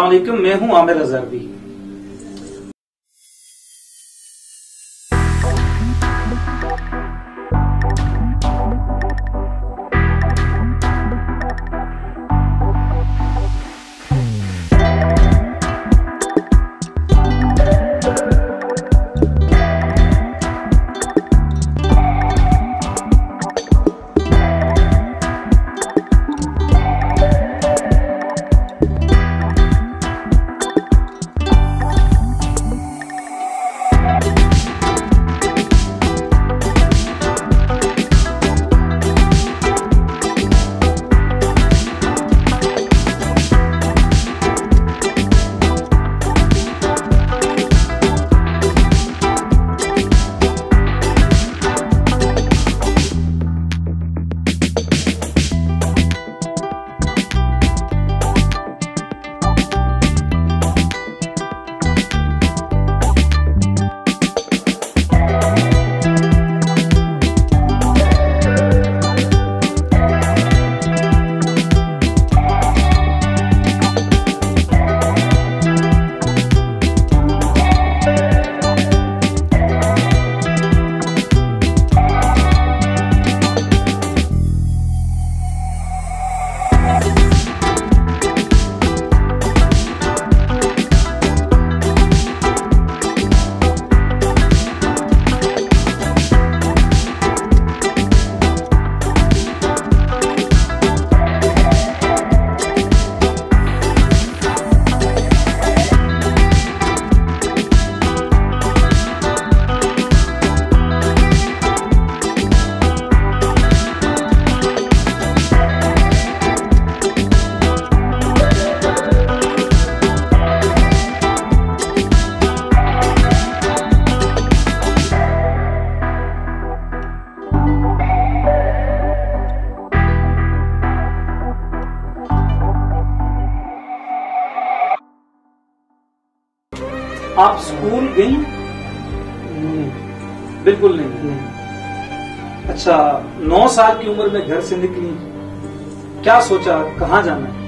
अस्सलामुअलैकुम, मैं हूं आमिर अजहरवी। आप स्कूल गई? बिल्कुल नहीं। अच्छा, 9 साल की उम्र में घर से निकली, क्या सोचा कहाँ जाना है?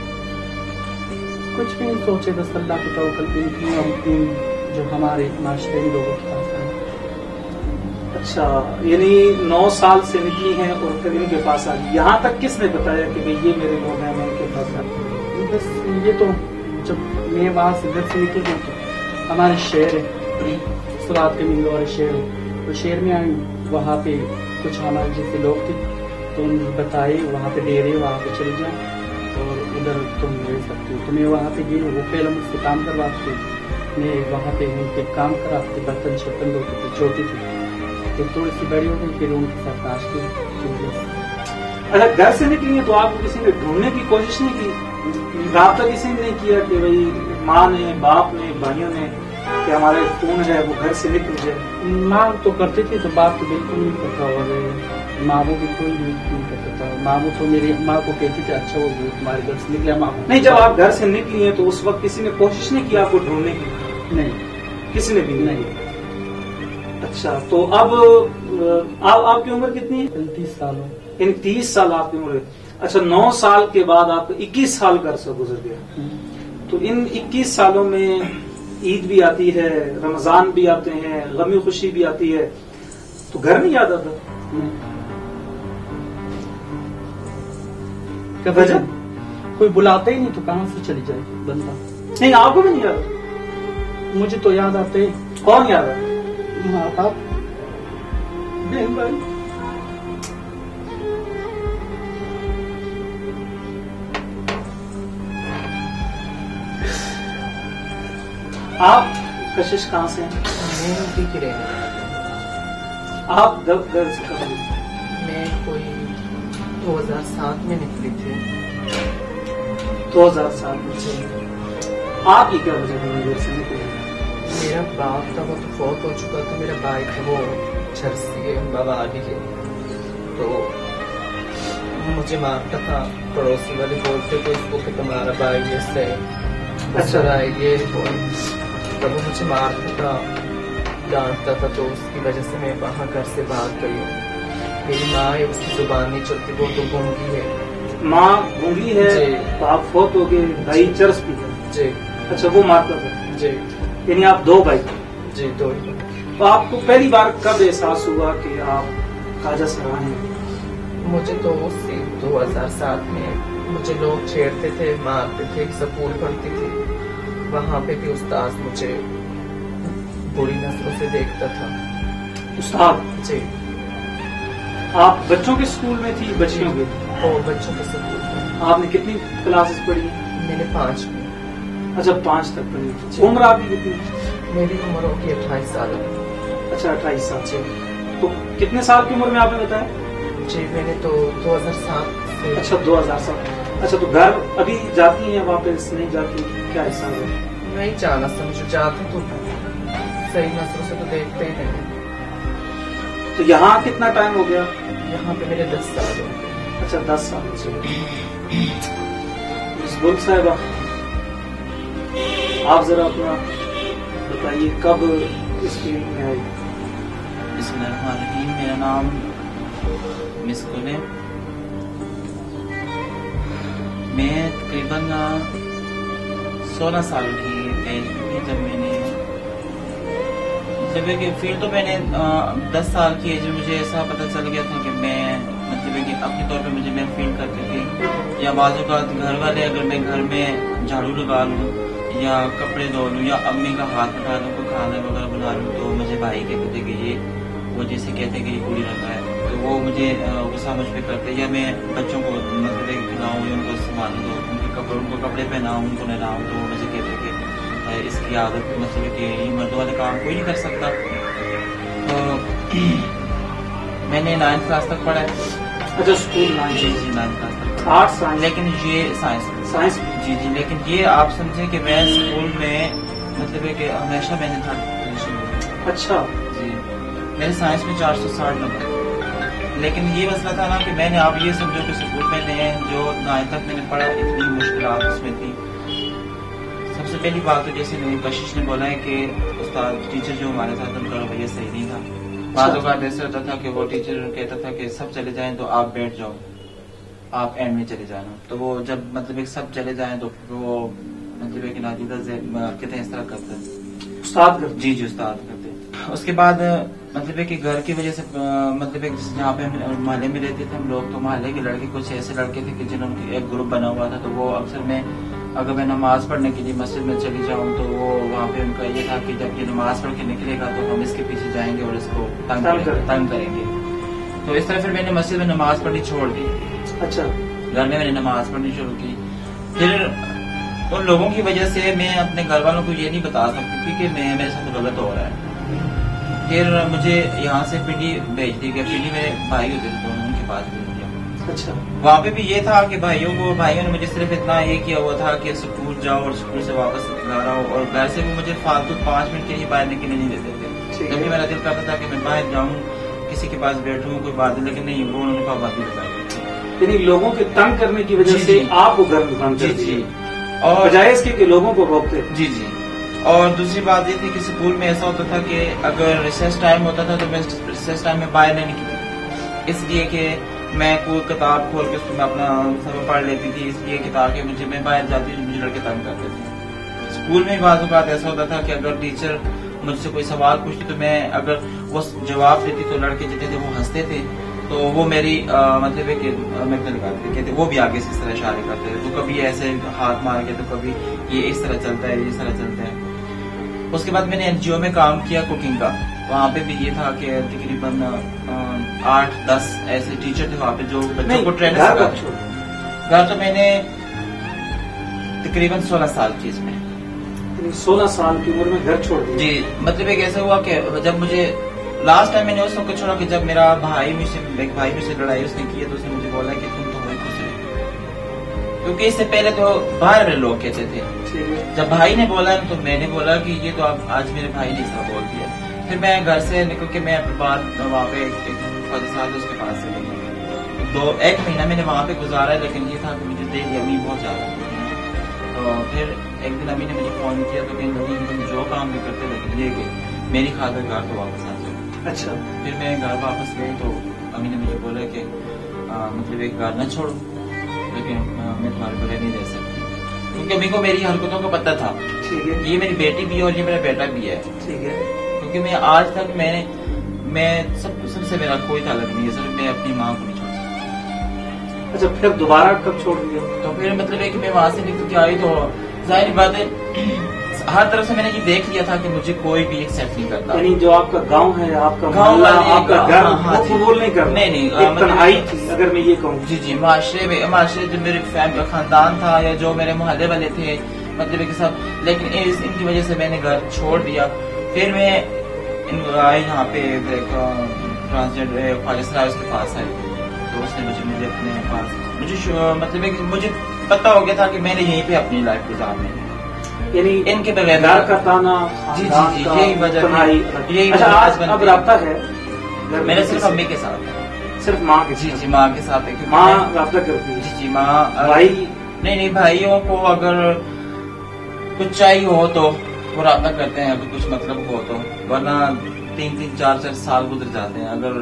कुछ भी नहीं सोचे, बस अल्लाह की तवक्कुल पे निकली। हम तीन जो हमारे माशरे लोगों के पास आए। अच्छा, यानी 9 साल से निकली हैं और फिर इनके पास आ गई। यहाँ तक किसने बताया कि भाई ये मेरे लोग हैं, मैं इनके पास आ गई? बस ये तो जब मैं वहाँ से घर से निकल गई तो हमारे शहर है, सुरात के मिल वाले शहर है, तो शहर में आए। वहाँ पे कुछ हमारे जैसे लोग थे तो उन्होंने बताए वहाँ पे डेरे, वहाँ पे चले जाए और उधर तुम रह सकते हो। तो मैं वहाँ पे गई, वो पहले मुझसे काम करवाते, मैं वहाँ पे उनके काम कराते, बर्तन शर्तन धोते थे, छोटी थी, फिर थोड़ी सी बड़ी हो गई, फिर उनके साथ नाचते। अच्छा, घर से निकली है तो आपको किसी ने ढूंढने की कोशिश नहीं की? राब्ता किसी ने नहीं किया कि भाई माँ ने, बाप ने, भाइयों ने कि हमारे कौन है वो घर से निकल जाए? माँ तो करती थी, तो बाप तो बिल्कुल नहीं करता, और मामू बिल्कुल नहीं करता था। मामू तो मेरी माँ को कहती थी अच्छा वो तुम्हारे घर से निकला मामू। नहीं, जब आप घर से निकली हैं तो उस वक्त किसी ने कोशिश नहीं की आपको ढूंढने की? नहीं, किसी ने भी नहीं। अच्छा, तो अब आपकी उम्र कितनी है? 30 साल हो। इन 30 साल आपकी उम्र है। अच्छा, 9 साल के बाद आपको 21 साल का अरसा गुजर गया। तो इन 21 सालों में ईद भी आती है, रमजान भी आते हैं, गमी खुशी भी आती है, तो घर नहीं याद आता? क्या वजह? कोई बुलाता ही नहीं तो कहाँ से चली जाए बंदा। नहीं, आपको भी नहीं याद? मुझे तो याद आते। कौन याद है? माँ बाप, बहन भाई। आप कशिश कहाँ से हैं? मैं यूपी की रहने वाली हूँ। आप घर से कब? मैं कोई 2007 में निकली थी। 2007 में? आप ये क्या वजह है घर से निकले? मेरा बाप था वो तो फौत हो चुका था, मेरा भाई था वो झरसी है, बवाली है, तो मुझे मारता था। पड़ोसी वाले बोलते थे इसको कि तुम्हारा भाई जैसे अच्छा, ये तब वो मुझे मारता था, डांटता था, तो उसकी वजह से मैं वहाँ घर से भाग गई हूँ। मेरी माँ है, उसकी जुबान नहीं चलती, वो तो गूंगी है। माँ गूंगी है तो आप फौत हो गए, भाई चरस पी गए। جی اچھا وہ مارتا تھا، جی یعنی آپ 2 بھائی تھے. جی 2 ہی. تو آپ کو پہلی بار کب احساس ہوا کہ آپ خواجہ سرحان ہیں؟ مجھے تو اسی 2007 میں مجھے لوگ چھیڑتے تھے، مارتے تھے. سکول پڑھتی تھی، وہاں پہ بھی استاد مجھے بری نظروں سے دیکھتا تھا. استاد؟ جی. آپ بچوں کے اسکول میں تھی بچیوں کے؟ اور بچوں کے سکول میں. آپ نے کتنی کلاسز پڑھی ہیں؟ میں نے 5 میں. اچھا 5 تک پڑھی. عمر آپ کی کتنی؟ میری عمر ہوگی 28 سال. اچھا 28 سال. جی. تو کتنے سال کی عمر میں آپ نے بتایا؟ جی میں نے تو 2007 سے. اچھا 2007. اچھا تو گھر ابھی جاتی ہیں واپس نہیں جاتی، کیا حساب ہے؟ نہیں جانا سمجھو، جاتے تو صحیح نظروں سے تو دیکھتے ہیں. تو یہاں کتنا ٹائم ہو گیا؟ یہاں پہ میرے 10 سال ہو گئے. اچھا 10 سال. گل صاحبہ آپ ذرا اپنا بتائیے کب اس فیلڈ میں آئی؟ بسم اللہ الرحمن الرحیم. میرا نام مسکن ہے. میں تقریباً 16 سال کی ایج میں تھی جب میں نے مطلب ہے کہ فیلڈ تو میں نے 10 سال کی ایج میں مجھے ایسا پتہ چل گیا تھا کہ میں مطلب ہے کہ اپنے طور پہ میں فیل کرتی تھی. یا بعض اوقات گھر والے اگر میں گھر میں جھاڑو لگا لوں یا کپڑے دھو لوں یا امی کا ہاتھ اٹھا لوں کو کھانا وغیرہ بنا لوں تو مجھے بھائی کہتے تھے کہ یہ وہ جیسے کہتے ہیں کہ یہ کوڑی رکھا ہے تو وہ مجھے غصہ مجھ پہ کرتے. یا میں بچوں کو مطلب ہے کہ کھلاؤں یا ان کو سنبھالوں تو ان کو کپڑے پہناؤں ان کو نہلاؤں تو وہ مجھے کہتے کہ اس کی عادت مطلب ہے کہ یہ مردوں والے کام کوئی نہیں کر سکتا. تو میں نے 9th کلاس تک پڑھا ہے. اچھا اسکول 9؟ جی 9th کلاس تک. Arts science? لیکن یہ سائنس. جی لیکن یہ آپ سمجھیں کہ میں اسکول میں مطلب ہے کہ ہمیشہ میں نے 3rd پوزیشن لی. اچھا جی میرے سائنس میں 460 نمبر. لیکن یہ مسئلہ تھا نا کہ میں نے آپ یہ سمجھو کہ اسکول میں جو 9th تک میں نے پڑھا اتنی مشکلات اس میں تھی. سب سے پہلی بات تو جیسے کشش نے بولا ہے کہ استاد ٹیچر جو ہمارے ساتھ ان کا رویہ صحیح نہیں تھا. بعض اوقات ایسا ہوتا تھا کہ وہ ٹیچر کہتا تھا کہ سب چلے جائیں تو آپ بیٹھ جاؤ، آپ اینڈ میں چلے جانا. تو وہ جب مطلب ایک سب چلے جائیں تو وہ مطلب ایک نادیدہ کہتے ہیں اس طرح کرتے ہیں استاد. جی استاد کرتے. اس کے بعد مطلب ہے کہ گھر کی وجہ سے مطلب جہاں پہ ہم محلے میں رہتے تھے ہم لوگ تو محلے کے لڑکے کچھ ایسے لڑکے تھے کہ جنہوں کے ایک گروپ بنا ہوا تھا. تو وہ اکثر میں اگر میں نماز پڑھنے کے لیے مسجد میں چلی جاؤں تو وہ وہاں پہ ان کا یہ تھا کہ جب یہ نماز پڑھ کے نکلے گا تو ہم اس کے پیچھے جائیں گے اور اس کو تنگ کریں گے. تو اس طرح پھر میں نے مسجد میں نماز پڑھنی چھوڑ دی. اچھا گھر میں نے نماز پڑھنی شروع کی. پھر ان لوگوں کی وجہ سے میں اپنے گھر والوں کو یہ نہیں بتا سکتی تھی کہ میرے ساتھ غلط ہو رہا ہے. پھر مجھے یہاں سے پنڈی بھیج دی گیا. پنڈی میرے بھائی ہوتے تھے تو ان کے پاس بھیج دیا. اچھا وہاں پہ بھی یہ تھا کہ بھائیوں نے مجھے صرف اتنا یہ کیا ہوا تھا کہ اسکول جاؤ اور اسکول سے واپس گھر آؤ اور گھر سے بھی مجھے فالتو 5 منٹ کے لیے باہر نکلنے نہیں دیتے تھے. جب بھی میرا دل کرتا تھا کہ میں باہر جاؤں کسی کے پاس بیٹھوں کوئی بات نہیں، لیکن نہیں وہ انہوں نے پابندی لگائی. یعنی لوگوں کے تنگ کرنے کی وجہ سے آپ کو گھر میں بند کر دیا. اور بجائے اس کے کہ لوگوں کو روکتے. جی. اور دوسری بات یہ تھی کہ اسکول میں ایسا ہوتا تھا کہ اگر ریسیس ٹائم ہوتا تھا تو میں ریسیس ٹائم میں باہر نہیں نکلتی، اس لیے کہ میں کوئی کتاب کھول کے اس میں اپنا سبق پڑھ لیتی تھی. اس لیے کتاب کے میں باہر جاتی مجھے لڑکے تنگ کرتے تھے. اسکول میں بعض اوقات ایسا ہوتا تھا کہ اگر ٹیچر مجھ سے کوئی سوال پوچھتی تو میں اگر وہ جواب دیتی تو لڑکے جتنے تھے وہ ہنستے تھے. تو وہ میری مطلب ہے کہ میں لگاتے کہتے وہ بھی آگے سے اس طرح اشارے کرتے تھے. تو کبھی ایسے ہاتھ مار کے تو کبھی یہ اس طرح چلتا ہے اس طرح چلتا ہے. اس کے بعد میں نے NGO میں کام کیا کوکنگ کا. وہاں پہ بھی یہ تھا کہ تقریباً 8-10 ایسے ٹیچر تھے وہاں پہ جو بچوں کو ٹرینر سکھاتے. گھر تو میں نے تقریباً 16 سال کی اس میں 16 سال کی عمر میں گھر چھوڑ دیا. جی مطلب ایک ایسا ہوا کہ جب مجھے لاسٹ ٹائم میں نے اس وقت چھوڑا کہ جب میرا بھائی مجھ سے لڑائی اس نے کی تو اس نے مجھے بولا کہ تم تو ہوئی خوش رہے، کیونکہ اس سے پہلے تو باہر میں لوگ کہتے تھے. جب بھائی نے بولا تو میں نے بولا کہ یہ تو آج میرے بھائی نے اس طرح بول دیا. پھر میں گھر سے نکل کے میں اپنے بعد وہاں پہ فوجی صاحب اس کے پاس سے گئی. 1 مہینہ میں نے وہاں پہ گزارا، لیکن یہ تھا کہ مجھے دل امی بہت زیادہ. تو پھر ایک دن امی نے مجھے فون کیا تو کہیں تم جو کام بھی کرتے لیکن یہ کہ میری خاطر گھر تو واپس آ جاؤ. اچھا پھر میں گھر واپس گئی تو امی نے مجھے بولا کہ مطلب ایک گھر نہ چھوڑو لیکن میں تمہارے بغیر نہیں رہ سکتی. کیونکہ امی کو میری حرکتوں کا پتہ تھا. ٹھیک ہے. یہ میری بیٹی بھی ہے اور یہ میرا بیٹا بھی ہے. ٹھیک ہے. کیونکہ میں آج تک میں سب سے میرا کوئی تعلق نہیں ہے، صرف میں اپنی ماں کو نہیں چھوڑ سکتا. اچھا پھر دوبارہ کب چھوڑ دیا؟ تو پھر مطلب ہے کہ میں وہاں سے نکل کے آئی تو ظاہر بات ہے ہر طرف سے میں نے یہ دیکھ لیا تھا کہ مجھے کوئی بھی ایکسپٹ نہیں کرتا. یعنی جو آپ کا گاؤں ہے، آپ کا گاؤں محلہ، والے آپ کا گھر، ہاں، وہ قبول نہیں کرتا. نہیں ایک تنہائی تھی اگر میں یہ کہوں. جی معاشرے جو میرے فیملی خاندان تھا یا جو میرے محلے والے تھے مطلب ہے کہ سب، لیکن ان کی وجہ سے میں نے گھر چھوڑ دیا. پھر میں آئے یہاں پہ ٹرانسجینڈر خواجہ سراج کے پاس آئے تو اس نے مجھے اپنے پاس مطلب ہے کہ مجھے پتا ہو گیا تھا کہ میں نے یہیں پہ اپنی لائف گزارنی ہے. یعنی ان کے بغیر گھر کا تانا، جی خاندان کا یہی وجہ تنہائی. یہی اچھا آج اب رابطہ ہے میرا صرف امی کے ساتھ، صرف ماں کے جی ساتھ؟ جی ماں کے ساتھ ہے. ماں رابطہ کرتی ہے؟ جی ماں. بھائی نہیں بھائیوں کو اگر کچھ چاہیے ہو تو وہ رابطہ کرتے ہیں اگر کچھ مطلب ہو تو، ورنہ 3 4 سال گزر جاتے ہیں. اگر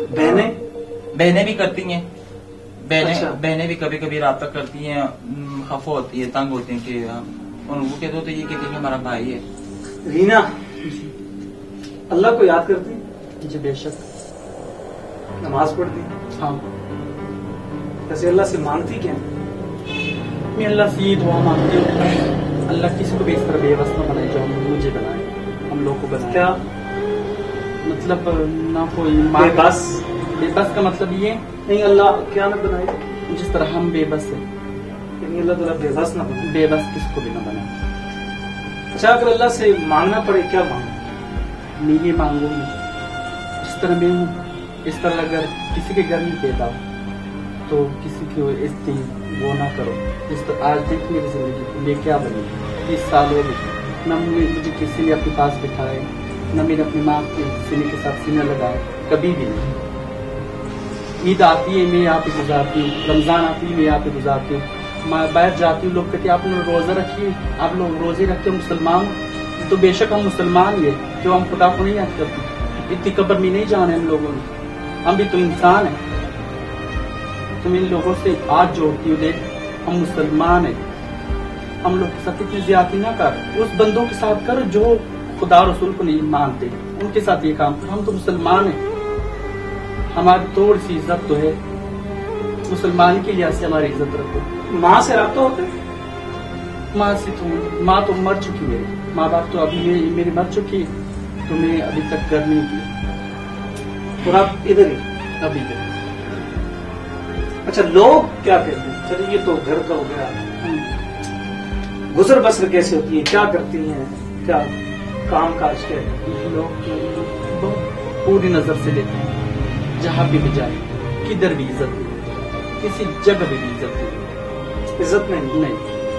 بہنیں بھی کرتی ہیں، بہنیں بھی کبھی کبھی رابطہ کرتی ہیں، خفا ہوتی ہے، تنگ ہوتی ہیں کہ وہ کہتے ہوتے یہ کہتے ہیں ہمارا بھائی ہے. رینا اللہ کو یاد کرتی ہیں؟ جی بے شک. نماز پڑھتی؟ ہاں. ویسے اللہ سے مانگتی کیا؟ میں اللہ سے یہ دعا مانگتی ہوں اللہ کسی کو بھی اس طرح بے بس نہ بنائے جو مجھے بنائے، ہم لوگ کو بنائے. کیا مطلب نہ کوئی بے بس؟ بے بس کا مطلب یہ نہیں اللہ کیا نہ بنائے جس طرح ہم بے بس ہیں، یعنی اللہ تعالیٰ بے بس نہ بنائے. بے بس کس کو بھی نہ بنائے. اچھا اگر اللہ سے مانگنا پڑے کیا مانگنا؟ میں یہ مانگوں گی جس طرح میں ہوں اس طرح اگر کسی کے گھر میں پیدا ہو تو کسی کو اس دن وہ نہ کرو. جس طرح آج دیکھ میری زندگی میں کیا بنی 30 سال ہو گئے، نہ مجھے کسی نے اپنے پاس بٹھائے، نہ میں نے اپنی ماں کے سینے کے ساتھ سینہ لگائے، کبھی بھی نہیں. عید آتی ہے میں یہاں پہ گزارتی ہوں، رمضان آتی ہے میں یہاں پہ گزارتی ہوں. میں باہر جاتی ہوں، لوگ کہتے ہیں آپ نے روزہ رکھی، آپ لوگ روزے رکھتے ہو مسلمان. تو بے شک ہم مسلمان ہی ہیں جو ہم خدا کو نہیں یاد کرتے. اتنی قبر میں نہیں جانا ہم لوگوں نے، ہم بھی تو انسان ہیں. تم ان لوگوں سے ہاتھ جوڑتی ہو، دیکھ ہم مسلمان ہیں، ہم لوگ کے ساتھ اتنی زیادتی نہ کر. اس بندوں کے ساتھ کر جو خدا رسول کو نہیں مانتے، ان کے ساتھ یہ کام کر. ہم تو مسلمان ہیں، ہماری تھوڑی سی عزت تو ہے، مسلمان کے لحاظ سے ہماری عزت رکھو. ماں سے رابطہ ہوتا ہے؟ ماں سے تو ماں تو مر چکی ہے، ماں باپ تو ابھی میری مر چکی تو میں ابھی تک گھر نہیں کی. اور آپ ادھر ہی ابھی تک. اچھا لوگ کیا کہتے ہیں؟ چلیے یہ تو گھر کا ہو گیا، گزر بسر کیسے ہوتی ہے، کیا کرتی ہیں، کیا کام کاج کیا ہے؟ لوگ بہت پوری نظر سے لیتے ہیں، جہاں بھی جائے کدھر بھی عزت نہیں، کسی جگہ بھی عزت نہیں. عزت نہیں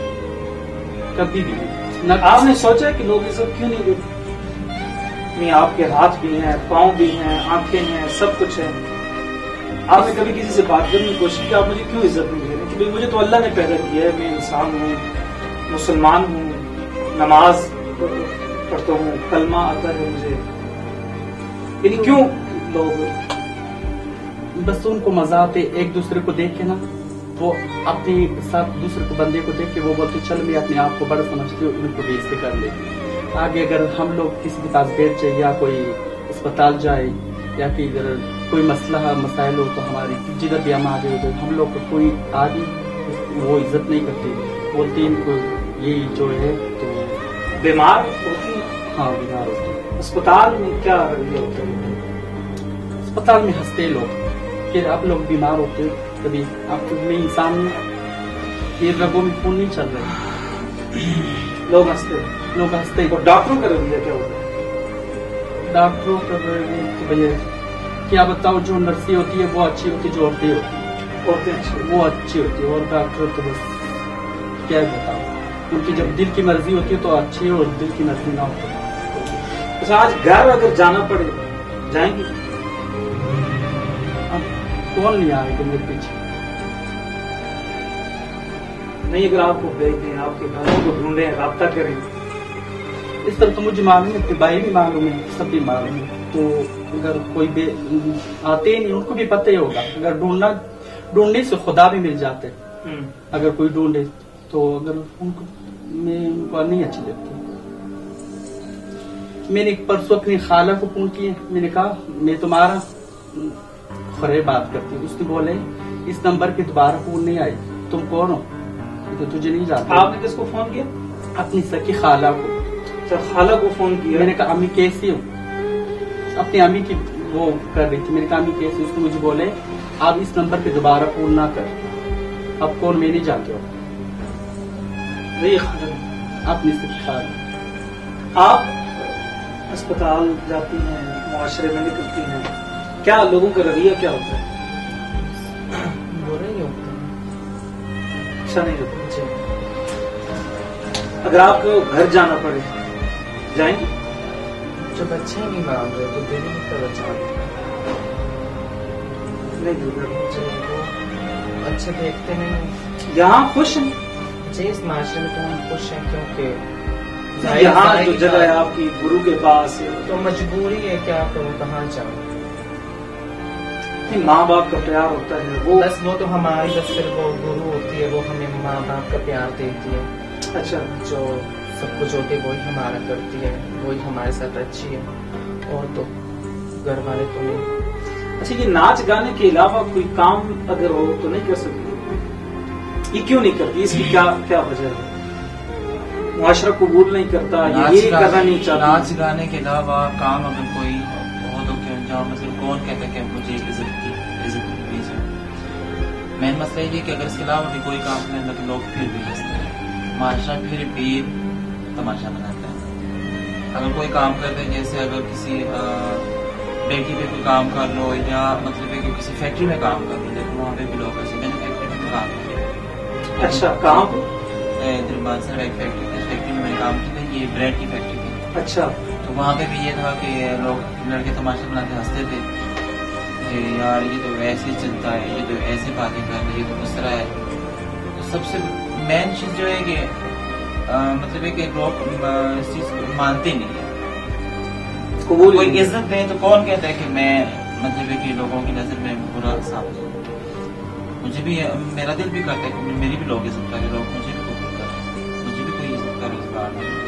کبھی بھی نہیں. آپ نے سوچا کہ لوگ عزت کیوں نہیں دیتے؟ نہیں آپ کے ہاتھ بھی ہیں، پاؤں بھی ہیں، آنکھیں ہیں، سب کچھ ہے. آپ نے کبھی کسی سے بات کرنے کی کوشش کی آپ مجھے کیوں عزت نہیں دے رہے؟ کہ مجھے تو اللہ نے پیدا کیا ہے، میں انسان ہوں، مسلمان ہوں، نماز پڑھتا ہوں، کلمہ آتا ہے مجھے، یعنی کیوں لوگ؟ بس ان کو مزہ آتے ایک دوسرے کو دیکھ کے نا، وہ اپنے ساتھ دوسرے کو بندے کو دیکھ کے وہ بولتے چل میں اپنے آپ کو بڑا سمجھتی ہوں، ان کو بھی سے کر لیتی. آگے اگر ہم لوگ کسی کے پاس بیٹھ جائے یا کوئی اسپتال جائے یا کہ اگر کوئی مسائل ہو تو ہماری جدھر بھی ہم آگے ہوتے ہم لوگ کو کوئی آدمی وہ عزت نہیں کرتے، بولتے ان کو یہی جو ہے تو بیمار ہوتی ہیں. ہاں بیمار ہوتے ہیں. اسپتال میں کیا رویہ ہوتا ہے؟ اسپتال میں ہنستے لوگ کہ آپ لوگ بیمار ہوتے کبھی آپ میں انسان میں یہ رگوں میں خون نہیں چل رہے، لوگ ہنستے. اور ڈاکٹروں کا رویہ کیا ہوتا ہے؟ ڈاکٹروں کا رویہ کیا بتاؤ، جو نرسیں ہوتی ہے وہ اچھی ہوتی، جو عورتیں ہوتی ہیں وہ اچھی ہوتی ہے، اور ڈاکٹر تو بس کیا بتاؤ، ان کی جب دل کی مرضی ہوتی ہے تو اچھی ہے اور دل کی مرضی نہ ہوتی. اچھا آج گھر اگر جانا پڑے جائیں گے؟ کون نہیں آئے گا میرے پیچھے؟ نہیں اگر آپ کو بھیج دیں، آپ کے گھروں کو ڈھونڈیں، رابطہ کریں. اس طرح تو مجھے معلوم ہے کہ بھائی بھی معلوم ہے، سب بھی معلوم ہے. تو اگر کوئی آتے نہیں ان کو بھی پتہ ہی ہوگا. اگر ڈھونڈنے سے خدا بھی مل جاتے، اگر کوئی ڈھونڈے तो अगर उनको उनको नहीं अच्छी लगती। मैंने परसों अपनी खाला को फोन किया, मैंने कहा मैं तुम्हारा खरे बात करती हूँ। उसने बोले इस नंबर पे दोबारा फोन नहीं आई, तुम कौन हो? तो तुझे नहीं जानता। आपने किसको फोन किया? अपनी सखी खाला को। अच्छा, खाला को फोन किया। मैंने कहा अम्मी कैसी हो, अपनी अम्मी की वो कर रही थी। मैंने कहा अम्मी कैसी? उसने मुझे बोले आप इस नंबर पे दोबारा फोन ना कर। अब कौन मैं नहीं जानते हो। वही खाला, अपनी सखी खाला। आप अस्पताल जाती हैं, मुआशरे में निकलती हैं, क्या लोगों का रवैया क्या होता है? बुरा ही होता है। अच्छा नहीं होता। जी, अगर आपको घर जाना पड़े, जाएंगे? जब अच्छे ही नहीं मान रहे तो दिल नहीं कर चाहते। नहीं उधर। जी, वो अच्छे देखते नहीं। यहाँ खुश हैं? जी, इस माशरे में तो हम खुश हैं, क्योंकि यहाँ जो जगह है आपकी गुरु के पास, तो मजबूरी है, क्या करूँ, कहाँ जाऊँ। माँ बाप का प्यार होता है वो। बस वो तो हमारी बस फिर वो गुरु होती है, वो हमें माँ बाप का प्यार देती है। अच्छा, जो सब कुछ होती है वही हमारा करती है, वही हमारे साथ अच्छी है, और तो घर वाले तो नहीं। अच्छा, ये नाच गाने के अलावा कोई काम अगर हो तो नहीं कर सकती? ये क्यों नहीं करती? इसकी क्या क्या वजह है? मुआशरा कबूल नहीं करता, ये करना नहीं चाहता? नाच गाने के अलावा काम अगर कोई हो तो क्यों जाओ? मतलब कौन कहता है कि मुझे इज्जत की मेन मसला ये कि अगर इसके अलावा भी कोई काम करने तो लोग फिर भी हंसते हैं, माशरा फिर भी तमाशा बनाता है। अगर कोई काम करते हैं, जैसे अगर किसी बेटी पे कोई काम कर लो, या मतलब है कि किसी फैक्ट्री में काम कर लो, देखो वहाँ पे भी लोग ऐसे मैंने फैक्ट्री में काम किया। अच्छा, कहाँ पे? दिलबाग एक फैक्ट्री में मैंने काम किया, ये ब्रेड की फैक्ट्री थी। अच्छा, तो वहाँ पे भी ये था कि लोग लड़के तमाशा बनाते हंसते थे कि यार ये तो वैसे ही चलता है, ये तो ऐसे बातें कर रहे, ये तो उस तरह है। तो सबसे मेन चीज जो है कि मतलब है कि लोग इस चीज को मानते नहीं है। कोई इज्जत दे तो कौन कहता है कि मैं मतलब है कि लोगों की नजर में बुरा साबित हूँ। मुझे भी मेरा दिल भी करता है कि मेरी भी लोग इज्जत करें, लोग मुझे भी कबूल करें, मुझे भी कोई इज्जत करे इस बार में।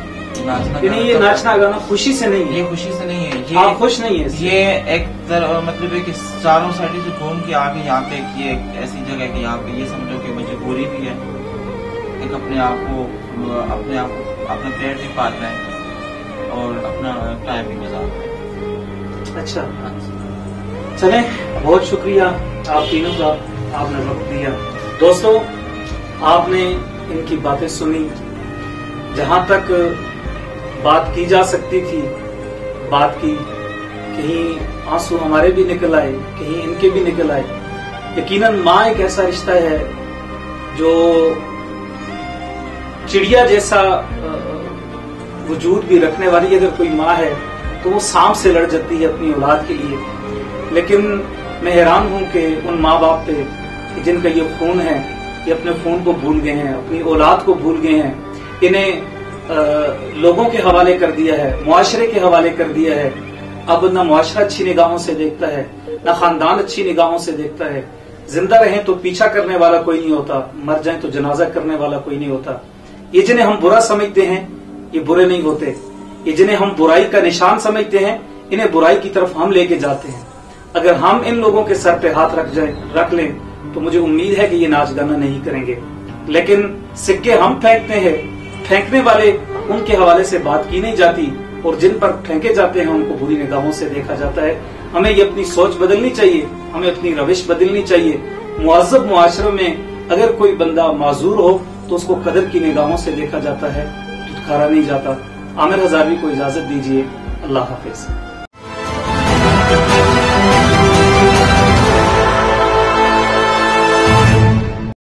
ये नाचना गाना खुशी से नहीं है, ये खुशी से नहीं है, ये आप खुश नहीं है। ये एक मतलब है कि चारों साइड से घूम के आके यहाँ पे ये एक ऐसी जगह है कि यहाँ पे ये समझो कि मजबूरी भी है, एक अपने आप को अपना पेट भी पालना है और अपना टाइम भी गुजारना है। अच्छा, चले, बहुत शुक्रिया आप तीनों का, आपने वक्त दिया। दोस्तों, आपने इनकी बातें सुनी, जहां तक बात की जा सकती थी बात की, कहीं आंसू हमारे भी निकल आए, कहीं इनके भी निकल आए। यकीनन माँ एक ऐसा रिश्ता है जो चिड़िया जैसा वजूद भी रखने वाली अगर कोई माँ है तो वो सांप से लड़ जाती है अपनी औलाद के लिए। लेकिन मैं हैरान हूं कि उन माँ बाप पे जिनका ये फोन है, ये अपने फोन को भूल गए हैं, अपनी औलाद को भूल गए हैं, इन्हें लोगों के हवाले कर दिया है, मुआशरे के हवाले कर दिया है। अब न मुआशरा अच्छी निगाहों से देखता है, न खानदान अच्छी निगाहों से देखता है। जिंदा रहें तो पीछा करने वाला कोई नहीं होता, मर जाएं तो जनाजा करने वाला कोई नहीं होता। ये जिन्हें हम बुरा समझते हैं ये बुरे नहीं होते, ये जिन्हें हम बुराई का निशान समझते हैं इन्हें बुराई की तरफ हम लेके जाते हैं। अगर हम इन लोगों के सर पे हाथ रख लें तो मुझे उम्मीद है कि ये नाच गाना नहीं करेंगे। लेकिन सिक्के हम फेंकते हैं, फेंकने वाले उनके हवाले से बात की नहीं जाती, और जिन पर फेंके जाते हैं उनको बुरी निगाहों से देखा जाता है। हमें ये अपनी सोच बदलनी चाहिए, हमें अपनी रविश बदलनी चाहिए। मुअज़्ज़ब मुआशरे में अगर कोई बंदा माजूर हो तो उसको कदर की निगाहों से देखा जाता है, दुत्कारा नहीं जाता। आमिर हजारवी को इजाजत दीजिए। अल्लाह हाफिज।